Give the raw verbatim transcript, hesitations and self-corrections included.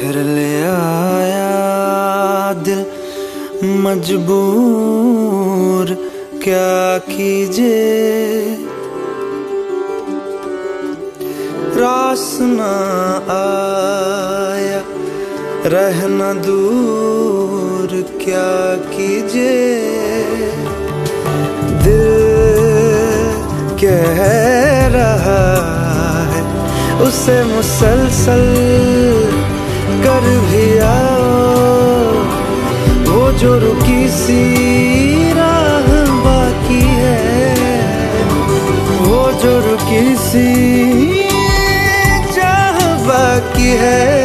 फिर ले आया दिल मजबूर, क्या कीजिए रास ना आया रहना दूर, क्या कीजिए दिल कह रहा है उसे मुसलसल कर भी आओ, वो जो रुकी सी राह बाकी है, वो जो रुकी सी चाह बाकी है।